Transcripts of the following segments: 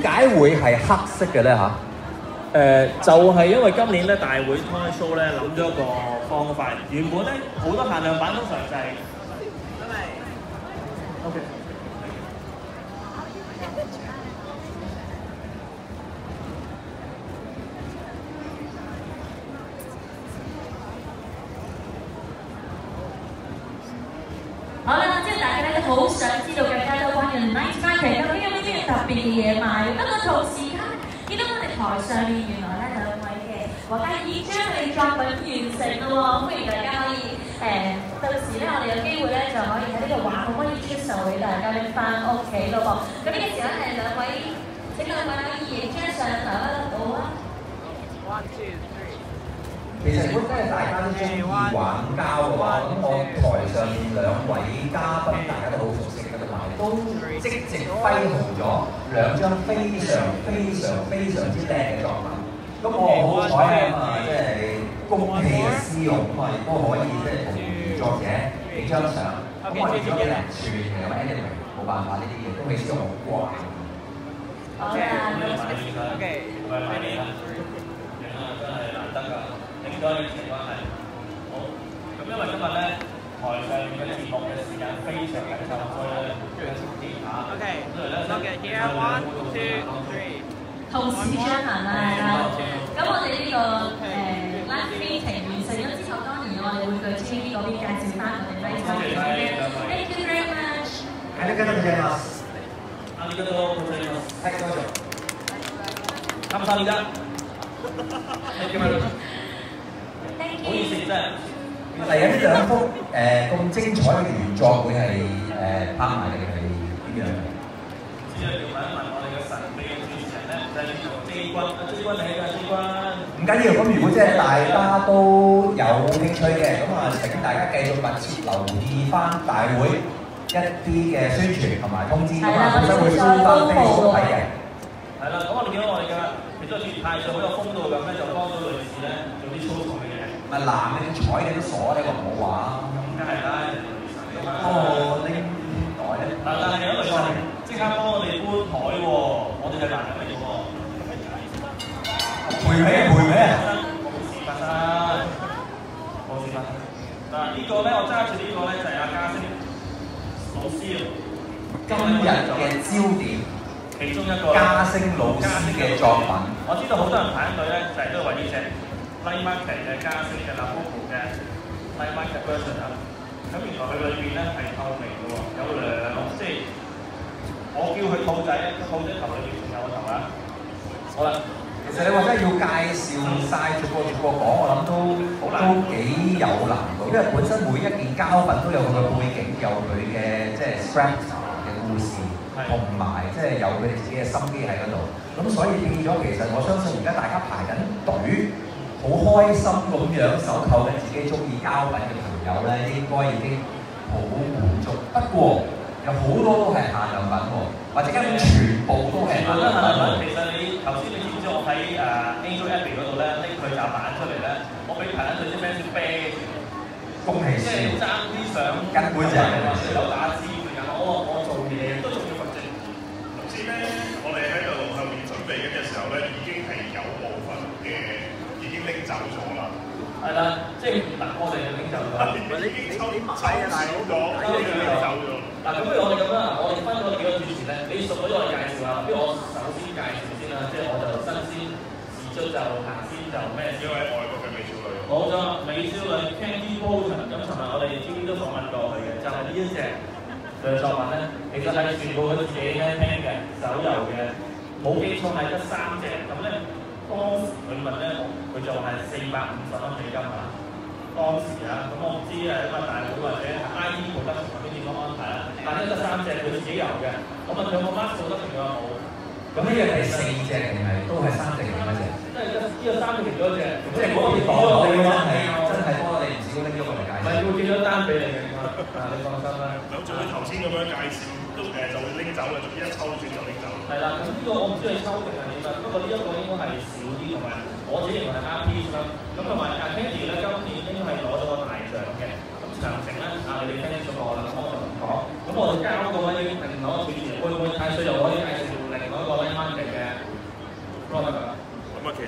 解會係黑色嘅咧嚇？ 就係因為今年咧大會 Toy Show 咧諗咗一個方法，原本咧好多限量版通常就係，OK。 好啦，即係大家咧都好想知道更加多關於 Night Market 究竟有啲咩特別嘅嘢賣。不過同時間見到我哋台上面原來咧兩位嘅畫家已將你作品完成啦喎，歡迎大家可以到時咧我哋有機會咧就可以喺呢個畫可唔可以出售俾大家拎翻屋企咯噃。咁呢個時候係兩位請兩位可以影張相留一留到啊。 其實如果真係大家都中意玩膠嘅話，咁我台上面兩位嘉賓大家都好熟悉㗎啦嘛，都即席揮毫咗兩張非常之靚嘅作品。咁我好彩咧啊，即係公器嘅私用咁啊，亦都可以即係同原作者影張相。咁我影咗幾零寸嘅，咁 anyway 冇辦法呢啲嘢都未試過好怪。 好啦， 應該嘅情況係好，咁因為今日咧台上面嗰啲節目嘅時間非常緊湊，所以咧要遲啲嚇。OK，所以咧，here 1 2 3， 同時進行啦，係啦。咁我哋呢個live meeting 完成咗之後，當然我哋會對 TV 嗰邊介紹翻我哋 Night Market 嘅。Thank you very much。 ありがとうございます。 ありがとうございます。 はい、どうぞ。 감사합니다。Thank you very much。唔好意思，真係。 嚟緊呢兩幅咁精彩嘅原作會係拍賣定係點樣？ 只係要問一問我哋嘅神秘嘅主持人咧，就係呢個 J 君，J 君你㗎 J 君。 唔緊要，咁如果即係大家都有興趣嘅，咁啊請大家繼續密切留意翻大會一啲嘅宣傳同埋通知咁啊，本身會 show 翻 Facebook 睇嘅。 係啦，咁我哋見到我哋嘅其中一次派上好有風度咁咧，就幫到女士咧做啲粗重嘅嘢。 咪男嘅彩嘅都傻，你話唔好話。 咁梗係啦， 哦，拎袋咧。 但係有女士即刻幫我哋搬台喎，我哋係男人嚟嘅喎。 賠尾賠尾啊！ 冇事發生，冇事發生。嗱呢個咧，我揸住呢個咧就係阿嘉星老師今日嘅焦點。 其中一個嘉星老師嘅作品， 我知道好多人排緊隊咧，就係都為呢隻 Night Market 嘅嘉星嘅 Labubu 嘅 Night Market version 啊。咁原來佢裏邊咧係透明嘅喎，有兩即係我叫佢兔仔，兔仔頭裏邊仲有個頭啊。好啦， 其實你話真係要介紹晒逐個講，我諗都幾有難度，因為本身每一件膠品都有佢嘅背景，有佢嘅即係 strength 嘅故事。同埋即係有佢哋自己嘅心機喺嗰度，咁所以變咗其實我相信而家大家排緊隊，好開心咁樣手購緊自己中意膠品嘅朋友咧，應該已經好滿足。不過有好多都係限量品喎，或者根本全部都係限量品。 其實你頭先你知唔知我喺Angel Abbey 嗰度咧拎佢集版出嚟咧，我俾排緊隊啲 fans 啤住， 恭喜即係爭啲相根本就係有打字，我做嘢都仲要。 先咧，我哋喺度後面準備緊嘅時候咧，已經係有部分嘅已經拎走咗啦。 係啦，即係嗱，我哋就拎走咗。 你已經抽少咗，走咗。 嗱，咁不如我哋咁啦，我哋分咗幾個主持咧，你熟嗰啲我哋介紹下，不如我首先介紹先啦，即係我就新鮮試出就行先就咩？ 因為外國嘅美少女。 冇錯，美少女 Candy Potion， 咁尋日我哋 TV 都訪問過佢嘅，就係呢一隻。佢嘅作品咧，其實係全部佢自己聽嘅手遊嘅，冇記錯係得3隻。咁咧，當時佢問咧，佢就係450蚊美金啊。當時啊，咁我唔知因為大會或者 ID 冇得同邊點樣安排啦。但係得3隻佢自己有嘅，我問佢有冇 mark 數得定佢話冇。 咁呢隻係4隻定係都係3隻定乜隻？ 即係呢個3隻其中一隻， 即係嗰個講我哋真係幫我哋唔少拎咗過嚟介紹。 唔係會寄咗單俾你嘅，你放心啦。 咁做你頭先咁樣介紹，都就會拎走嘅，總之一抽選就拎走。 係啦，咁呢個我唔知你抽定係點啦，不過呢一個應該係少啲，同埋我自己認為係 RP 啦。咁同埋Candy 咧，今年應該係攞咗個大獎嘅。咁詳情咧，你哋聽咗個啦，咁我就唔講。咁我哋交個咧，另外一個主持人會唔會太歲又可以介紹另外一個 Night Market 嘅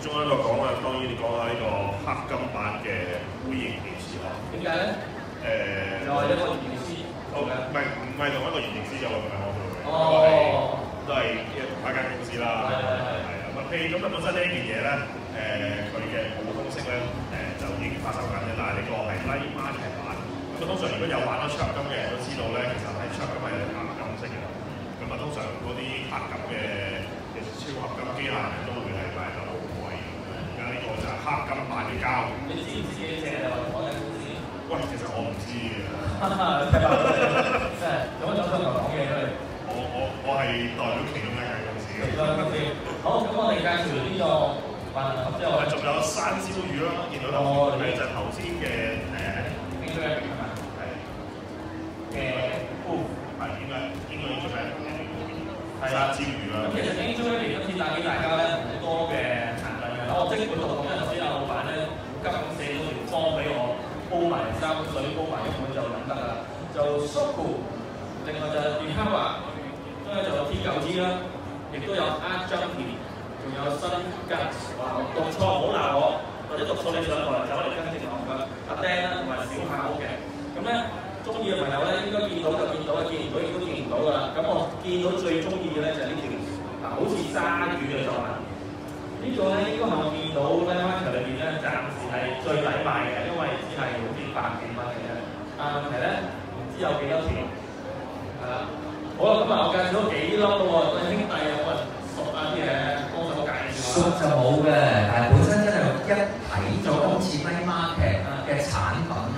中一個講啊，當然你講下呢個黑金版嘅杯型電視咯。 點解咧？又係一個原型師。 唔係同一個原型師就唔係我做嘅。 哦。 都係同一間公司啦。係啊。咁譬如咁本身呢件嘢咧，佢嘅普通式咧，就已經發售緊嘅，但係呢個係 Night Market 版。咁通常如果有玩咗桌金嘅人都知道咧，其實係桌金係黑金色嘅。咁啊，通常嗰啲黑金嘅超合金機械人都會係賣得好貴。而家呢個就係黑金版嘅膠。 你知唔知幾隻啊？我間公司？ 喂，其實我唔知嘅。 真係有乜想同我講嘢佢？ 我係代表其中一間公司嘅。 好，咁我哋介紹呢個萬能盒之後， 仲有山椒魚啦，見到係就頭先嘅應該係咪？係嘅，應該做咩？係啦，椒魚啦。咁其實應該今次帶俾大家咧好多嘅產品嘅。我即管同頭先阿老闆咧急咁寫咗條方俾我，煲埋3水，煲埋1碗就飲得啦。就 Soku， 另外就係 Dihara， 跟住就有 T9G 啦，亦都有 Art Junkie， 仲有新吉。哇！讀錯唔好鬧我，或者讀錯你上台走嚟跟正我嘅阿釘啦，同埋小客屋嘅。咁咧中意嘅朋友咧應該見到就見到，見唔到亦都見唔到㗎啦。咁我見到最中意嘅咧就係呢條好似鯊魚嘅作品。呢個咧應該係我見到咧 market 裏邊咧暫時係最抵買嘅，因為只係好似100幾蚊嘅啫。但係問題咧唔知有幾多條，係啦。好啦，咁啊我介紹咗幾粒咯喎，兄弟有冇人熟啊啲嘢幫手介紹啊？ 熟就冇嘅，但係本身真係一睇咗今次 Night Market 嘅產品咧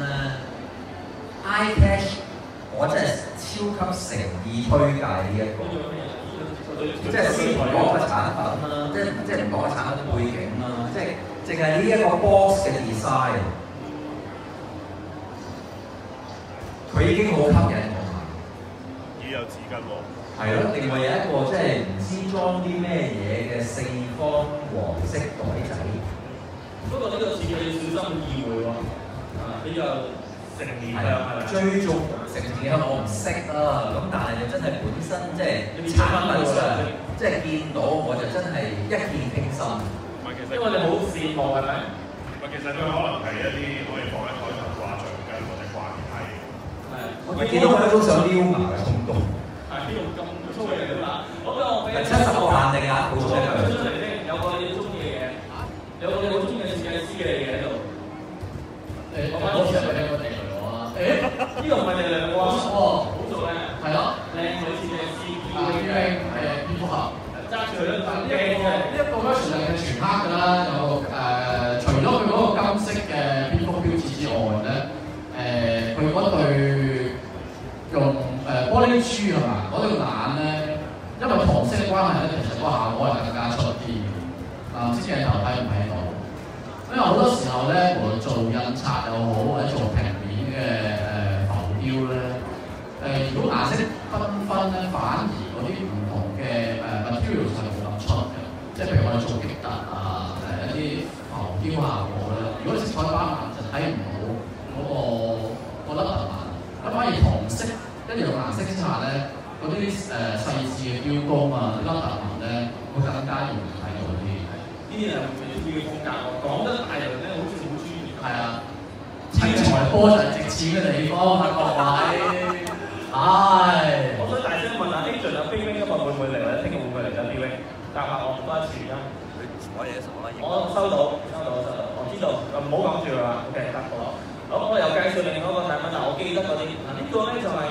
，iCash 我真係超級誠意推介呢一個。即係先唔講個產品啦，即係唔講個產品背景啦，即係淨係呢一個 box 嘅 design， 佢已經好吸引我啦。 已有紙巾喎。 係咯，另外有一個即係唔知裝啲咩嘢嘅4方黃色袋仔。 不過呢個設計要小心意會喎，比較成年向係咪？ 追逐成年向我唔識啦，咁但係就真係本身即係產品上，即係見到我就真係一見傾心。 因為你好羨慕係咪？ 其實佢可能係一啲可以放喺台頭掛橡筋或者掛耳係。 我見到佢都想撩牙嘅衝動。 係呢度咁粗嘅嚟啦。好啦，我俾 70個限定啊！好出嚟先，有個你中意嘅嘢，有個你好中意嘅設計師嘅嘢喺度。我似係咪有個地雷我啊？呢個唔係地雷喎，好做咧。係咯，靚女設計師，蝙蝠俠。揸住佢都唔驚嘅。 呢一個 version 係全黑㗎啦，有除咗佢嗰個金色嘅蝙蝠標誌之外咧，佢嗰對用玻璃珠係嘛，嗰對眼咧，因為同色關係咧，其實嗰個效果係更加出啲嘅。唔知鏡頭睇唔睇到？因為好多時候咧，無論做印刷又好，或者做平面嘅浮雕咧，如果顏色繽紛咧，反而嗰啲唔同嘅material 係冇咁出嘅。即係譬如我哋做激突啊，一啲浮雕效果咧，如果色彩斑斕就睇唔到嗰粒特紋。咁反而同色一樣顏色之下咧，嗰啲細緻嘅雕工啊，啲粒特紋咧，會更加容易睇到啲。 呢啲係最中意嘅風格喎，講得大量咧，好似好專業。 係啊，天才波就係值錢嘅地方啊，各位。 我想大聲問下 Agent 啊，冰冰今日會唔會嚟或者聽日會唔會嚟緊？冰冰答下我唔該傳音。我收到，我知道，唔好講住啦。OK， 答到。好，我又介紹另外一個產品，嗱，我記得嗰啲，嗱呢個咧就係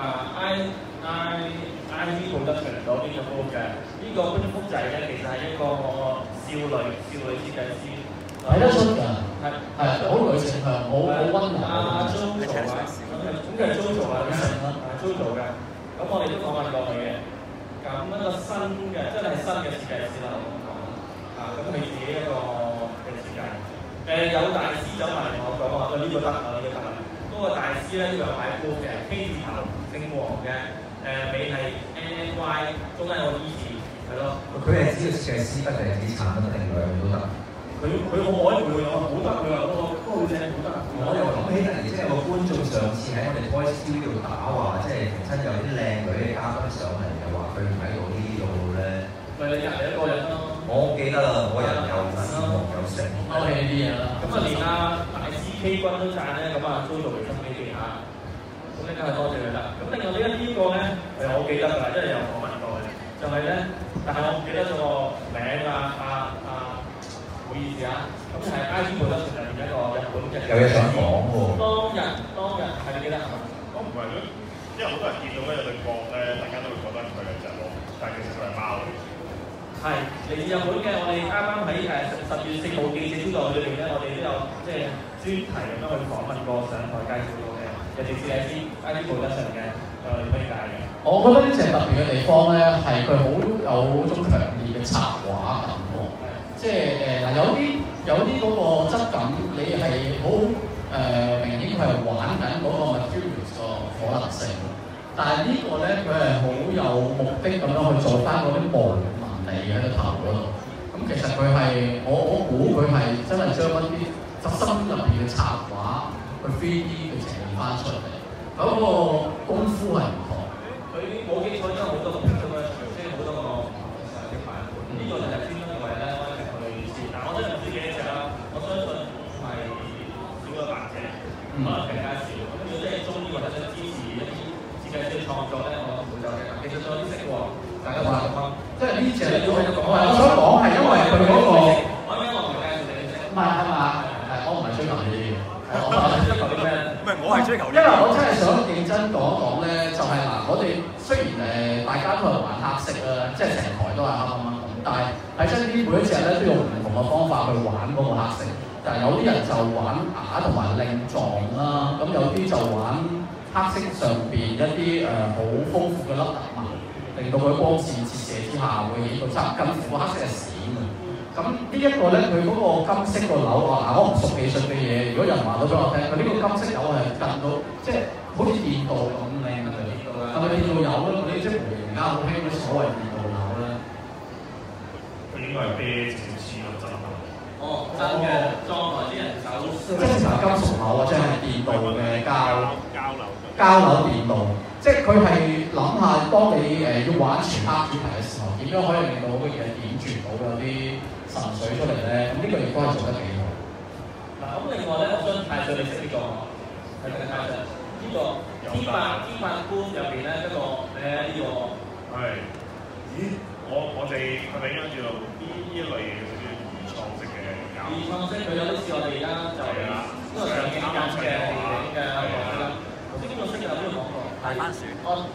IV Production 嗰邊嘅 book 嘅，呢個蝙蝠仔咧其實係一個少女設計師， 睇得出㗎，係好女性向，好温柔。 阿 Jo 做啊，咁佢係 Jo 做啊，Jo 做嘅，咁我哋都訪問過佢嘅，咁一個新嘅，真係新嘅設計師啦，我咁講，咁佢自己一個嘅設計。有大師走埋嚟同我講話，呢個得啊，呢個得啊。嗰個大師咧都有擺高嘅 K 字頭，姓黃嘅，尾係 NNY， 中間有個 E 字，係咯。 佢係只要設計師不定係自己產品定兩樣都得。 佢可唔可以會好得？佢話嗰個好正，好得。 我又諗起突然之間有個觀眾上次喺我哋 Toy Studio 度打話，即係逢親有啲靚女嘅嘉賓上嚟，又話佢唔喺度呢度咧。 咪你入嚟一個人咯。 我我記得啦，我人有羨慕有成， 勾起呢啲嘢啦。 咁啊，連阿大師 K 君都讚咧，咁啊都做維生機器嚇，咁呢家係多謝佢啦。咁另外呢個咧，我記得㗎，因為有訪問過嘅，就係咧，但係我唔記得咗個名啊，唔好意思啊，咁係 IG Production入邊一個日本嘅。 有嘢想講喎。 當日係你記得係嘛？ 我唔係咯，因為好多人見到咧有對角咧，大家都會覺得佢係隻鹿，但係其實佢係貓嚟。係嚟自日本嘅，我哋啱啱喺10月4號記者招待會裏邊咧，我哋都有即係專題咁樣去訪問過上台介紹過嘅，尤其是係啲 IG Production 嘅推介嘅。我覺得呢隻特別嘅地方咧，係佢好有種強烈嘅插畫感喎。即係嗱，有啲嗰個質感，你係好明顯佢係玩緊嗰個 materials 個可能性。但係呢個咧，佢係好有目的咁樣去做翻嗰啲模紋理喺個頭嗰度。咁其實佢係我估佢係真係將一啲質心入邊嘅插畫去 3D 去呈現翻出嚟。咁嗰個功夫係唔同。佢冇基礎，因為好多個 picture 即係好多個嘅版本。呢個就係專登為咧安排去試。但我真係唔知幾多隻啦。我相信係少咗8隻，可能更加少。咁如果真係中意或者想支持一啲設計師創作咧，我會就嘅。其實仲有啲識喎，大家話講，即係呢隻我想講係因為佢嗰個，我啱啱我唔介紹你識，唔係係嘛？我唔係追求呢啲嘅。我追求啲咩？唔係我係追求。因為我真係想認真講一講咧，就係嗱，我哋雖然大家都係玩黑色啦，即係成台都係黑掹掹咁，但係喺真啲每一隻咧都用唔同嘅方法去玩嗰個黑色。但係有啲人就玩啞同埋令狀啦，咁有啲就玩黑色上邊一啲好豐富嘅粒紋，令到佢光線折射之下會顯到差近乎黑色係閃嘅。咁呢一個咧，佢嗰個金色個鈕我唔熟技術嘅嘢，如果有人話到俾我聽，佢呢個金色鈕係近到即係好似電鍍咁靚嘅，係咪電鍍油咧？嗰啲即係而家好興嗰啲所謂電鍍鈕咧。佢應該係啤少黐咯，真係。哦，真嘅，裝埋啲人手，即係成金屬鈕或者係電鍍嘅膠鈕電鍍，即係佢係諗下，當你要玩全黑主題嘅時候，點樣可以令到嗰個嘢點綴到有啲神水出嚟咧？咁呢個亦都係做得幾好。嗱，咁另外咧，我想太上你識呢個，係咪太上？呢個天法官入邊咧一個呢個係，咦？我哋係咪應該叫做呢一類嘅少少原創式嘅膠？原創式佢有啲似我哋而家就係啦，因為上幾間嘅電影嘅頭先呢個識有邊個講過？大番薯。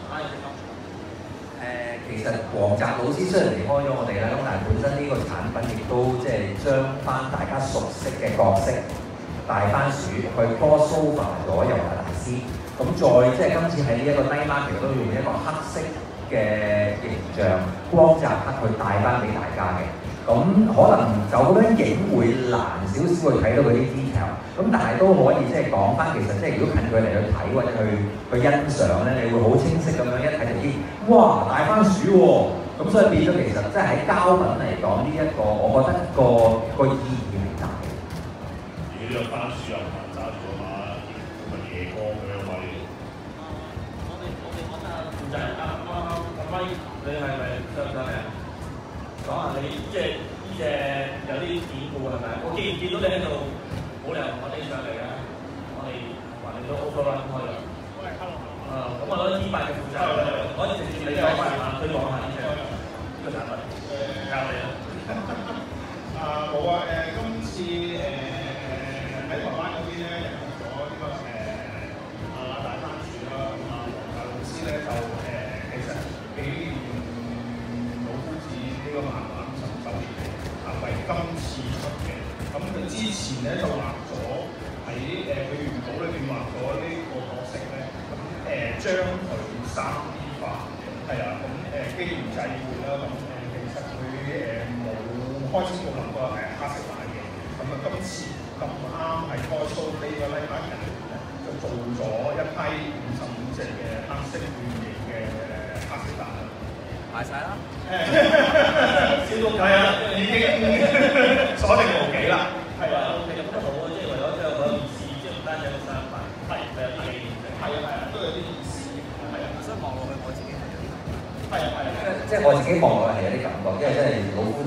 其實黃澤老師雖然離開咗我哋啦，咁但係本身呢個產品亦都即係將翻大家熟悉嘅角色大番薯去 cross over 咗尤達大師，咁再即係今次喺呢一個 night market 都用一個黑色嘅形象光澤黑去帶翻俾大家嘅。咁可能就咁樣影會難少少去睇到嗰啲 detail， 咁但係都可以即係講翻，其實即係如果近距離去睇或者去欣賞咧，你會好清晰咁樣一睇就知，哇大番薯喎！咁所以變咗其實即係喺膠品嚟講呢一個，我覺得個意義係大嘅。如果呢個番薯又唔揸住嘅話，咪夜光咁樣位。 我哋講下負責人阿威，你係咪想唔想嚟啊？講下你即係呢隻有啲典故係咪？我見到你喺度，冇理由同我哋上嚟嘅。我哋橫掂都 overrun 開啦。咁我攞啲T8嘅負責人，可以直接你講埋推廣下呢個產品。交你啦。 冇啊！今次喺台灣嗰邊咧引入咗呢個大番薯啦，咁黃大老師咧就其實幾呢個漫畫59年係為今次出嘅，咁佢之前咧就畫咗喺佢原稿裏邊畫咗呢個角色咧，咁將佢3D 化，係啊，咁機緣際會啦，咁其實佢開始冇諗過係黑色版嘅，咁今次咁啱係開 show 呢個 night market 咧，就做咗一批55隻嘅黑色變形嘅黑色版。賣晒啦！小到係啊，已經鎖定無幾啦。係啊，其實都好啊，即係為咗即係嗰意思，即係唔單止有個商品，係有啲紀念性。係啊，都有啲意思。係啊，所以望落去我自己係有啲。係啊，即係我自己望落去係有啲感覺，因為真係老夫子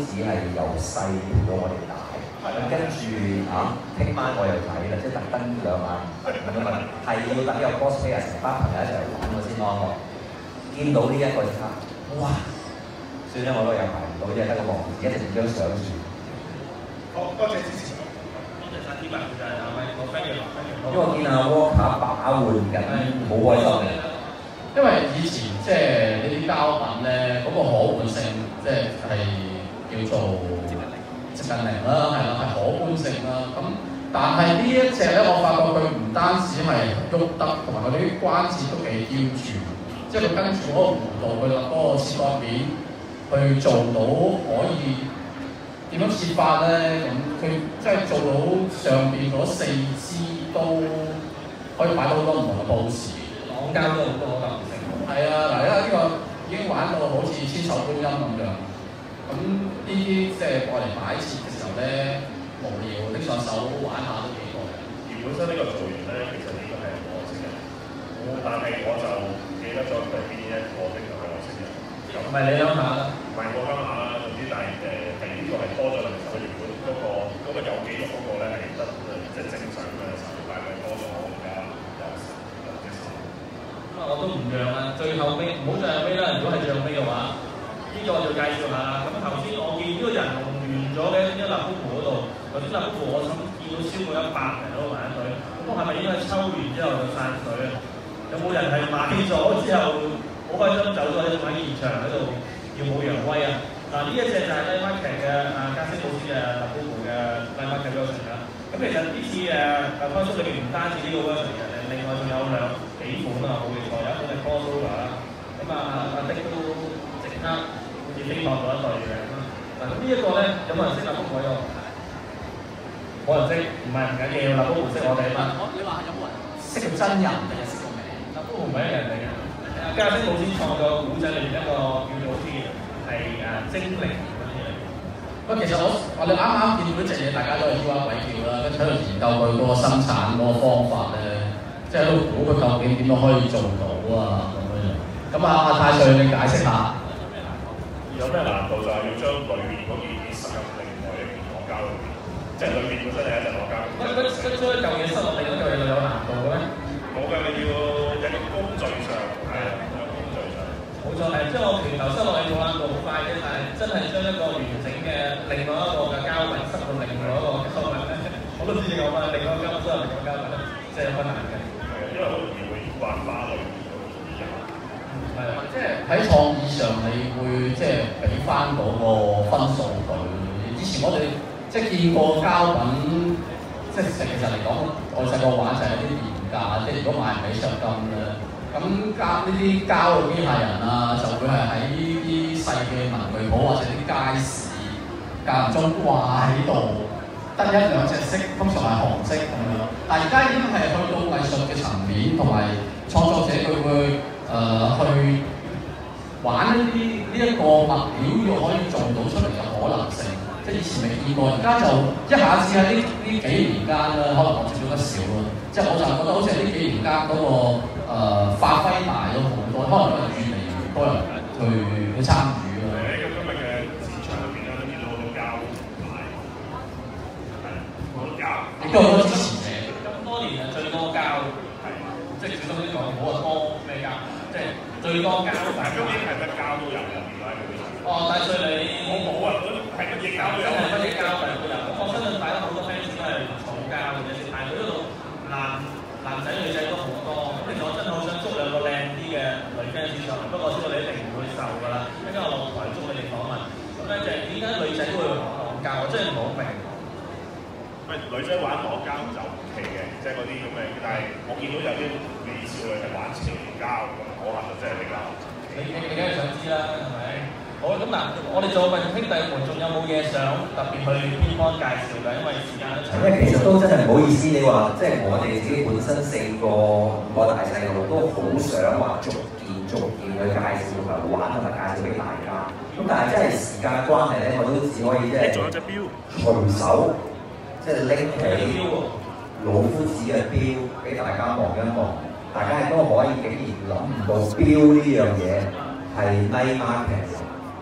子係由細陪到我哋大。咁跟住聽晚我又睇啦，即係特登2晚咁樣係要等有 cosplay 成班朋友一齊玩我先安樂。見到呢一個即刻，哇！算啦，我都有排唔到，即係得個望字，一直影張相住。 好，多謝支持。 多謝晒天文就係咪我 friend 嘅因為我見阿 Walker 把玩緊，好開心嘅。 因為以前即係呢啲膠品咧，嗰個可換性即係叫做接近零啦，係啦，係可觀性啦。咁但係呢一隻咧，我發覺佢唔單止係喐得，同埋佢啲關節都幾刁鑽，即係佢跟住嗰個弧度，佢嗰個切割面去做到可以點樣切法咧？咁佢即係做到上邊嗰4支都可以擺到好多唔同嘅佈置。 講交都好多可能性。 係啊，嗱，因為呢個已經玩到好似千手觀音咁樣。咁呢啲即係過嚟擺設嘅時候咧，無聊拎上手玩下都幾過癮。 而本身呢個造型咧，其實應該係我識嘅，但係我就記得咗佢邊一個的確係我識嘅。 唔係你鄉下啦， 唔係我鄉下啦，總之但係係呢個係多咗零售原本嗰個有記錄嗰個咧係得即係正常嘅手，但係多咗我而家有隻手。 咁我都唔讓啦，最後尾唔好最後尾啦。如果係最後尾嘅話，呢個我就介紹下啦。咁頭先我見呢個人龍完咗嘅一立夫嗰度，頭先立夫我諗見到超過100人喺度排隊，咁係咪應該抽完之後就散水啊？有冇人係買咗之後好開心走咗喺現場喺度耀武揚威啊？嗱，呢一隻就係 Night Market 嘅格式老師嘅立夫嘅 Night Market version 啦。咁其實呢次開 show 裏邊唔單止呢個 version 嘅，另外仲有幾款啊，冇記錯，有一款係 crossover 啦。咁阿的都即刻好似飛撲咗一對嘅。嗱，咁呢一個咧，有冇人識立夫嗰個？冇人識，唔係唔緊要，立夫唔識我哋啊嘛。 你話有冇人識個真人定係識個名？ 立夫唔係一人嚟嘅。格式老師創作古仔裏面一個叫做好似係精靈咁嘅嘢。 不過其實我哋啱啱見到呢隻嘢，大家都係 U 鬼叫啦，跟住喺度研究佢嗰個生產嗰個方法咧，即係喺度估佢究竟點樣可以做到啊咁樣。咁阿太歲你解釋下。 有咩難度就係要將裏面嗰件嘢塞入另外一件螺膠裏邊，即係裏面本身係一隻螺膠。 將一嚿嘢塞落嚟嗰嚿嘢就有難度嘅咩？ 冇嘅，你要有個工序上，係啊，有工序上。 冇錯，係將我拳頭塞落去冇難度好快啫，但係真係將一個完整嘅另外一個嘅膠品塞到另外一個膠品咧，我都知你講乜，另外一個膠品塞入另外一個膠品咧，即係有困難嘅。 係啊，因為好容易會刮花裏面嗰啲嘢。 係啊， 即係喺創意上，你會即係俾翻嗰個分數佢。以前我哋即係見過膠品，即係其實嚟講，我細個玩就係啲廉價，即係如果買唔起獎金咧，咁呢啲膠嘅機械人啊，就會係喺呢啲細嘅文具鋪或者啲街市間唔中掛喺度，得1、2隻色，通常係紅色咁樣。但係而家已經係去到藝術嘅層面，同埋創作者佢會去玩呢一個物料要可以做到出嚟嘅可能性，即係以前未見過，而家就一下子喺呢幾年間啦，可能我接觸得少啦，即係我就覺得好似呢幾年間嗰個發揮大咗好多，可能越嚟越多人去參與啦。 今日嘅市場入邊咧都見到好多膠牌，係好多膠， 亦都好多支持者。 咁多年係最多膠，係即係小心啲講，唔好話多咩膠，即係最多膠。 但係今年係乜膠都有嘅，點解佢會？ 哦，但係你我冇啊，係乜嘢膠都有， 真係乜嘢膠都有。咁我相信大家好多 fans 都係草膠嘅啫，排隊嗰度男仔女仔都好多。咁其實我真係好想捉兩個靚啲嘅女 fans 上嚟，不過我知道你一定唔會受㗎啦。一陣我落台捉你哋訪問。咁咧就係點解女仔都會玩浪膠？我真係唔好明。 喂，女仔玩浪膠就唔奇嘅，即係嗰啲咁嘅，但係我見到有啲美少女係玩潮膠咁，可能就真係比較。 你梗係想知啦，係咪？好咁嗱，我哋做問兄弟們，仲有冇嘢想特別去偏方介紹㗎？因為時間都長。 因為其實都真係唔好意思，你話即係我哋自己本身5個大細路都好想話逐件去介紹同埋玩同埋介紹俾大家。咁但係真係時間關係咧，我都只可以即係隨手即係拎起老夫子嘅錶俾大家望一望，大家亦都可以竟然諗唔到錶呢樣嘢係 Night Market。因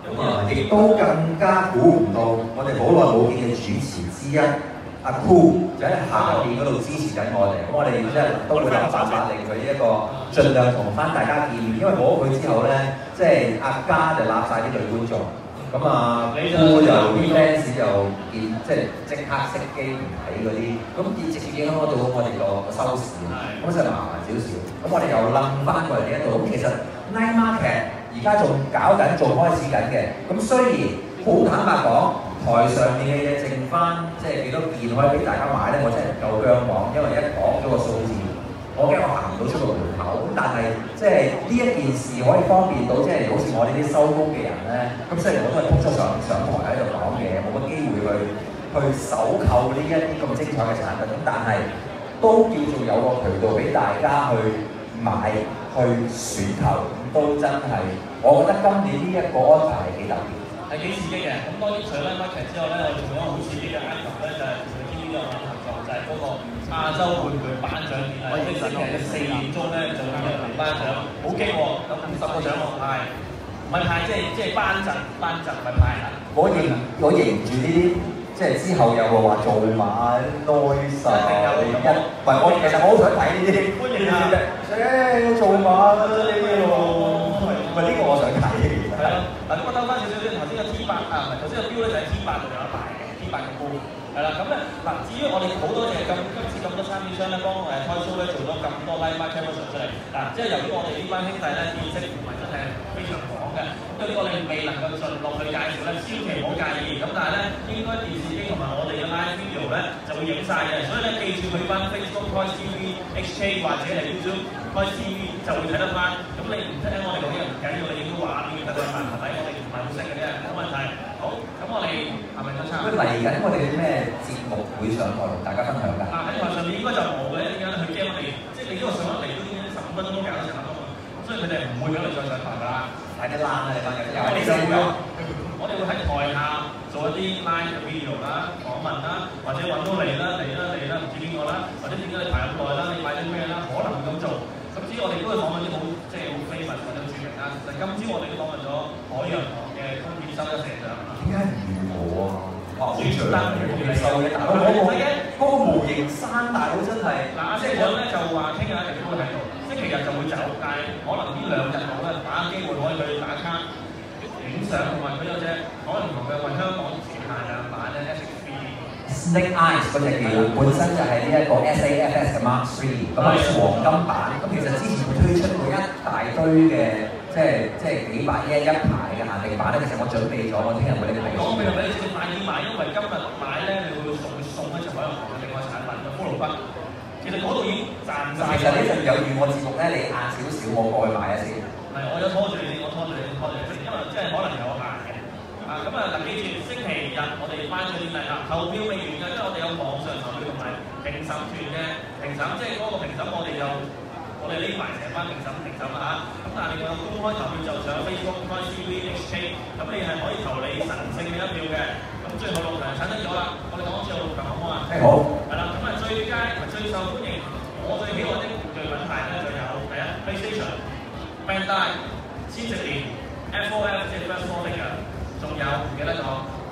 亦都更加估唔到，我哋好耐冇見嘅主持之一阿 Cool 就喺下邊嗰度支持緊我哋，咁我哋即係都會諗辦法令佢一個盡量同翻大家見面，因為冇咗佢之後咧，即係阿嘉就立晒啲女觀眾，咁啊 Cool 就啲 fans 就見即刻熄機唔睇嗰啲，咁直接影響到我哋個收視，咁就麻煩少少。咁我哋又冧翻過嚟呢一度，咁其實 Night Market 而家仲搞緊，仲開始緊嘅。咁雖然好坦白講，台上面嘅嘢剩翻即係幾多件可以俾大家買咧，我真係唔夠姜講，因為一講咗個數字，我驚我行唔到出個門口。咁但係即係呢一件事可以方便到，即係好似我呢啲收工嘅人咧，咁雖然我都係撲咗上台喺度講嘢，冇乜機會去搜購呢一啲咁精彩嘅產品，咁但係都叫做有個渠道俾大家去買去選購，咁都真係，我覺得今年呢一個安排係幾特別， 係幾刺激嘅。咁當然除咗 market 之外咧，我哋仲有一個好刺激嘅 item 咧，就係同 TVB 有合作，就係嗰個亞洲玩具頒獎典禮。星期日4點鐘咧就會有人頒獎，好激喎，有50個獎項派，唔係派即係頒贈唔係派啊！ 我認住呢啲。即係之後又話做馬內實我其實我好想睇呢啲，歡迎啊！做馬呢啲喎，唔係呢個我想睇嘅。 係咯，嗱咁我兜翻少少先，頭先個 T8啊，唔係頭先個標咧就係 T8度有一排嘅 T8嘅標，係啦，咁咧嗱，至於我哋好多謝今次咁多參展商咧，幫開 show 咧做咗咁多 live market promotion 出嚟，嗱，即係由於我哋呢班兄弟咧見識唔係真係非常廣嘅，咁對呢個你未能夠盡落去介紹咧，千祈唔好介意，咁但係咧應該電視機同埋我哋嘅 live video 咧就會影晒嘅，所以咧記住去翻 Facebook Toys TV HK 或者係 YouTube Toys TV 就會睇得翻，咁你唔聽我哋講嘢唔緊要，你影到畫面得㗎嘛，係咪？我哋唔係好識嘅啫，冇問題。好，咁我哋係咪都差？ 咁嚟緊我哋啲咩節目會上台同大家分享㗎？ 喺台上面應該就冇嘅，點解咧？佢驚我哋即係你呢個上得嚟都已經15分鐘都搞得成啦嘛，所以佢哋唔會俾我哋再上台㗎啦。 睇得爛啊！你班人有啲我哋會喺台下做一啲 live 嘅 video 啦、訪問啦，或者揾到你啦，唔知邊個啦，或者點解你排咁耐啦，你買咗咩啦，可能會咁做。甚至我哋都會訪問啲好即係好非文或者著名啦。其實今朝我哋都訪問咗海洋堂嘅風險收一成獎。 點解唔如我啊？哇！好長嘅風險收嘅，大佬嗰個模型山大佬真係嗱，即係我咧就話傾日一直都會喺度，星期日就會走，但係可能呢2日度咧把握機會可以去打卡。影相同埋佢有隻海洋堂嘅為香港前限量版嘅 SX3。Snake Eyes 嗰隻叫本身就係呢一個 SAFS 嘅 Mark 3，咁係黃金版。咁其實之前佢推出過一大堆嘅，即係幾百嘢一排嘅限定版咧。其實我準備咗，我聽日會拎俾你。 講俾你直接買要買，因為今日買咧，你會送一隻海洋堂嘅另外產品嘅骷髏骨。其實嗰度已經賺晒。 其實呢陣有預我節目咧，你晏少少，我過去買一先。 係，我有拖住你，因為即係可能有限嘅。咁啊，嗱，記住星期日我哋頒獎典禮啦，投票未完嘅，因為我哋有網上投票同埋評審團嘅評審，即係嗰個評審我哋呢排成班評審啦嚇。咁但係你有公開投票就上 Facebook Toys TV HK，咁你係可以投你神聖嘅一票嘅。咁最後6強產生咗啦，我哋講一次有6強好唔好啊？ 好。係啦，咁啊最佳同埋最受歡迎，我最喜愛的玩具品牌咧就有第一 PlayStation、Bandai、千禧年、FOF 即係 First Morning 嘅，仲有唔記得咗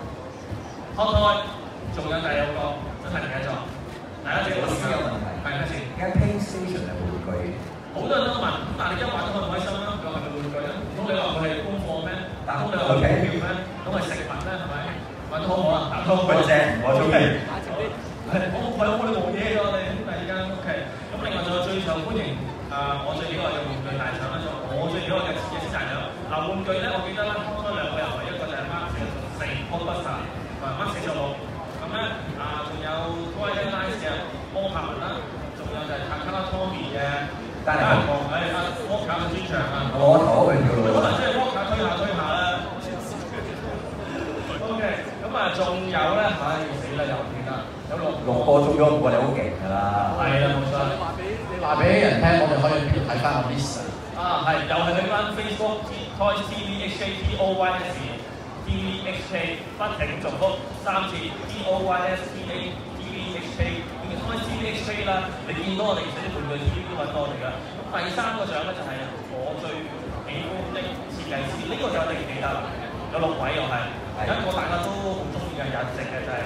Hot Toy， 仲有第2個真係唔記得咗。大家知道我有問題，係咩事？ 而家 PlayStation 係玩具， 好多人都問，但係你而家玩得開唔開心啦？佢係咪玩具咧？唔通你話佢係功課咩？唔通你話佢係票咩？咁係食物咧係咪？玩得好唔好啊？打拖佢正，我中意。 係，我哋冇嘢㗎，我哋兄弟之間 OK。咁另外仲有最受歡迎我最喜愛嘅玩具大獎啦，就我最喜愛嘅先大獎。嗱玩具咧，我記得啦，開2個人位，一個就係 Mark 44 Blockbuster 同埋 Mark 46。咁咧仲有 Twilight Nights 嘅摩拍文啦，仲有就係 Takara Tomy 嘅單人房，摩卡嘅專場啊。 我投佢條路。 可能即係摩卡推下啦。OK， 咁仲有咧，死啦又唔記得。有6 個中咗5個，你好勁㗎啦！ 係啦，冇錯。 你話俾人聽，我哋可以邊度睇翻個 list 啊？係，又係去翻 Facebook Toys TV HK TOYS TV HK， 不停重複3次 TOYS TV HK， 咁 Toys TV HK 啦，你見到我哋寫啲玩具 TV 都揾到我哋㗎。咁第3個獎咧就係我最喜歡的設計師，呢個就一定記得啦。 有6位又係，有一個大家都好中意嘅日籍嘅就係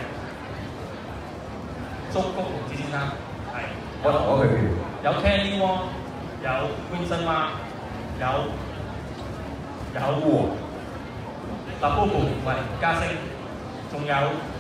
竹谷隆之先生，係我投咗佢票。 有 Kenny Wong， 有 Vincent Ma， 有特布布喂加星，仲有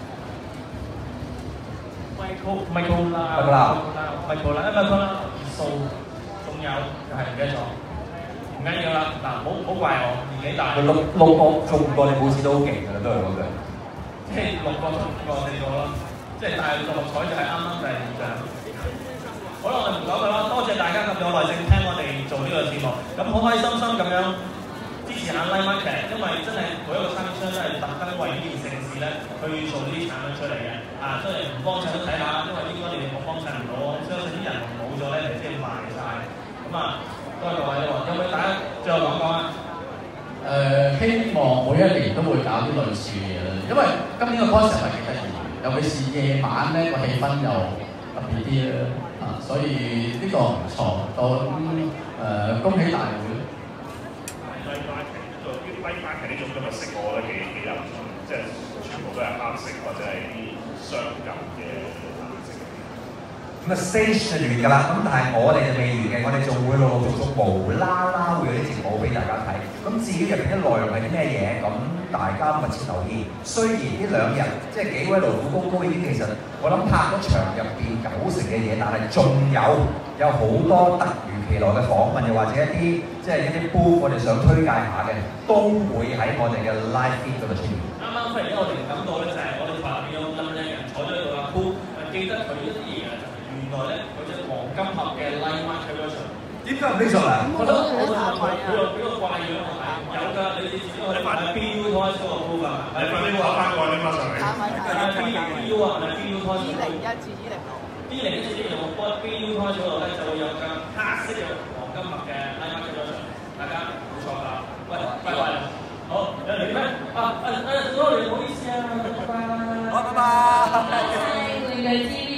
Michael 啦，數，仲有又係唔記得咗，唔緊要啦，嗱唔好怪我年紀大。 六個做唔過你冇事都好勁㗎啦，都係嗰句。 即係6個中過4個咯，即係但係6合彩就係啱啱第2獎。好啦，我哋唔講佢啦，多謝大家咁有耐性聽我哋做呢個節目，咁好開心咁樣支持下 Live Market， 因為真係每一個生意商都係特登為呢件盛事咧去做呢啲產品出嚟嘅，所以唔幫襯都睇下，因為應該你哋冇幫襯唔到，我相信啲人冇咗咧，你即係賣晒。咁多謝各位喎，有冇大家最後講講啊？ 希望每一年都會搞啲類似嘅嘢啦，因為今年嘅 concept 係幾得意，尤其是夜晚咧個氣氛又特別啲啦，所以呢個唔錯，恭喜大會。 Live Market 呢種咁嘅色，我覺得幾有趣，即係全部都係黑色或者係啲相近嘅顏色。 咁stage 就完㗎啦，咁但係我哋就未完嘅，我哋仲會陸陸續續無啦啦會有啲節目俾大家睇。咁至於入邊啲內容係啲咩嘢，咁大家密切留意。雖然呢2日即係幾位勞苦功高已經其實我諗拍咗場入邊90%嘅嘢，但係仲有好多突如其來嘅訪問，又或者一啲即係一啲 booth 我哋想推介下嘅，都會喺我哋嘅 live feed 嗰度出現。 啱啱忽然間我哋感到咧就係我哋台入邊有咁嘅人坐咗喺度啦，記得佢一啲嘢原來咧佢隻黃金盒嘅 Live Market 嗰場。 點解唔拎上嚟？ 我覺得佢有幾個怪樣我睇，有㗎，你自己我哋發 BU Toys 嗰個 booth 啊， 你快啲攞翻個拎翻上嚟。 BU 啊，係咪 BU Toys？ 2001至2006。 2001至2006 BU Toys 嗰度咧就會有架黑色嘅黃金盒嘅 Live Market 嗰場，大家冇錯㗎。喂，拜拜。好，有嚟咩？sorry， 唔好意思啊，拜拜。 好，拜拜。 多謝玩具 TV。